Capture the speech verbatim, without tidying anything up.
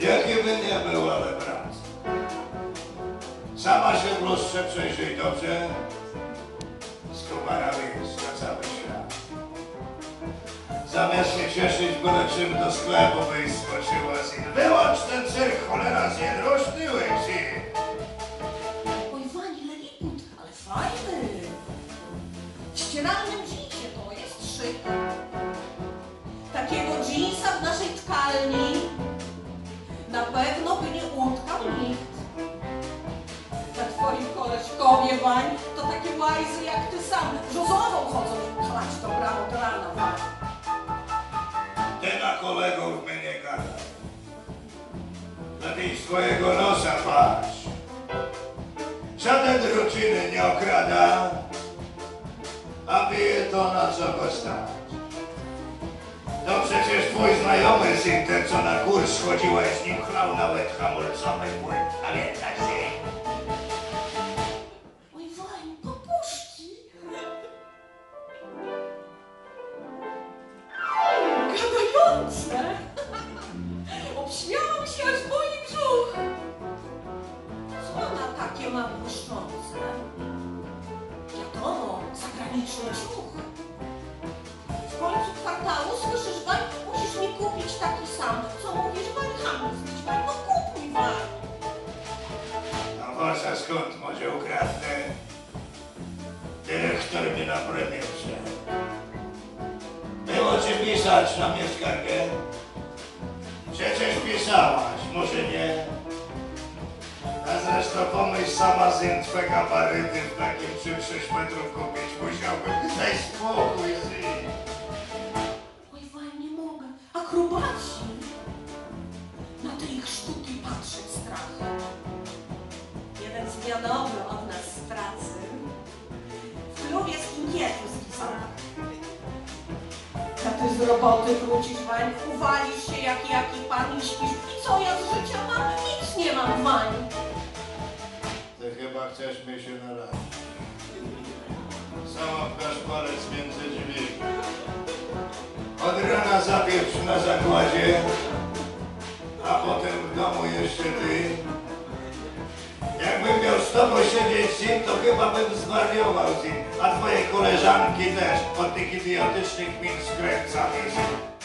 Jakie by nie był, ale brat. Sama się w lustrze przejrzyj dobrze. Z komarami jest na cały świat. Zamiast się cieszyć byle czym do sklepu byś skoczyła z in. Wyłącz ten cyrk, cholera, zjedrośny łyksi. Oj, Wani, Lilliput, ale fajny. W ścieralnym dżinsie to jest szyk. Takiego dżinsa w naszej tkalni na pewno by nie utkał nikt. Na twoim koleżkowie, Wań, to takie łajzy jak ty sam, żozową chodzą chlać to brawo do rana, Wań. Ty na kolegów mnie nie gadaj. Lepiej swojego nosa patrz. Żaden druczyny nie okrada, a bije to na co go stać. To przecież twój znajomy syn, ten co na kurs chodziłeś, z nim chlał nawet hamulcowy płyn. Pamiętasz się? Oj, Wań, popuszki. Gadające. Obśmiałam się, aż boli brzuch. Co ona takie ma błyszczące? Wiadomo, zagraniczny ciuch. W końcu kwartału, słyszysz, Wań, musisz mi kupić taki sam. Co mówisz, Wań, handel zbić, Wań, no kupuj, Wań. A wasza skąd może ukradnę? Dyrektor mnie na premierze. Było ci pisać na mnie skargę? Przecież pisałaś, może nie? A zresztą pomyśl sama z twego gabaryty w takim czym sześć metrów kupić musiałbym. Daj spokój, syn. Oj, Wań, nie mogę. Akrobaci. Na te ich sztuki patrzeć strach. Jeden z dnia dobry od nas z pracy w klubie z inkietu spisał. A ty z roboty wrócisz, Wań, uwalisz się jak jaki pan i śpisz. I co ja z życia mam? Nic nie mam, Wań. Ty chyba chcesz mnie się narazić. Sama wkaż palec między drzwi. Od rana zapieprz na zakładzie, a potem w domu jeszcze ty. Jakbym miał z tobą siedzieć, syn, to chyba bym zwariował, syn. A twojej koleżanki też od tych idiotycznych min skręcamy, syn.